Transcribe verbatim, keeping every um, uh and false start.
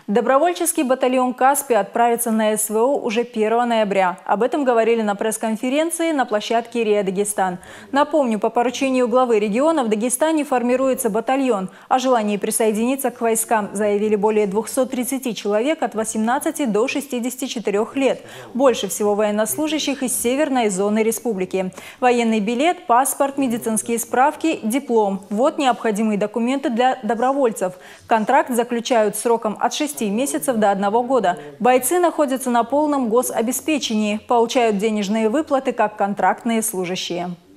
Добровольческий батальон «Каспий» отправится на эс вэ о уже первого ноября. Об этом говорили на пресс-конференции на площадке РИА Дагестан. Напомню, по поручению главы региона в Дагестане формируется батальон. О желании присоединиться к войскам заявили более двухсот тридцати человек от восемнадцати до шестидесяти четырёх лет. Больше всего военнослужащих из северной зоны республики. Военный билет, паспорт, медицинские справки, диплом – вот необходимые документы для добровольцев. Контракт заключают сроком от шести месяцев до одного года. Бойцы находятся на полном гособеспечении, получают денежные выплаты как контрактные служащие.